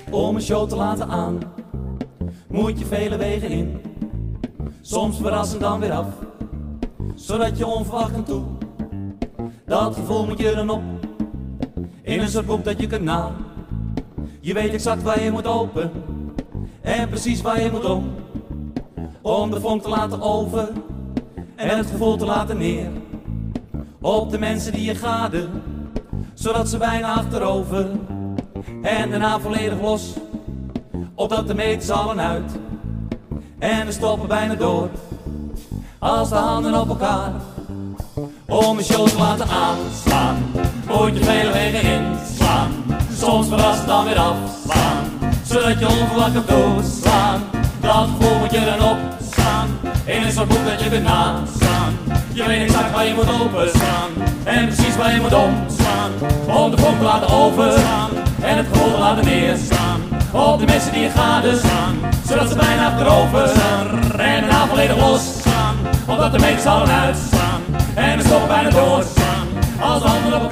Om een show te laten aan, moet je vele wegen in. Soms verrassend dan weer af, zodat je onverwacht aan toe. Dat gevoel moet je dan op, in een soort boek dat je kunt na. Je weet exact waar je moet open, en precies waar je moet om de vonk te laten over, en het gevoel te laten neer. Op de mensen die je gaden, zodat ze bijna achterover. En daarna volledig los, opdat de meters allen uit. En de stoppen bijna door, als de handen op elkaar. Om een show te laten aanslaan, moet je vele wegen inslaan. Soms verrast dan weer afslaan, zodat je onverwacht kunt doorslaan. Dat gevoel moet je dan opslaan, in een soort boek dat je kunt naslaan. Je weet exact waar je moet openslaan, en precies waar je moet omslaan. Om de vonk te laten overslaan, en het gevoel te laten neerslaan. Op de mensen die je gadeslaan, zodat ze bijna achterover slaan. En daarna volledig losslaan, omdat de meters allen uitslaan. En de stoppen bijna doorslaan, als de handen op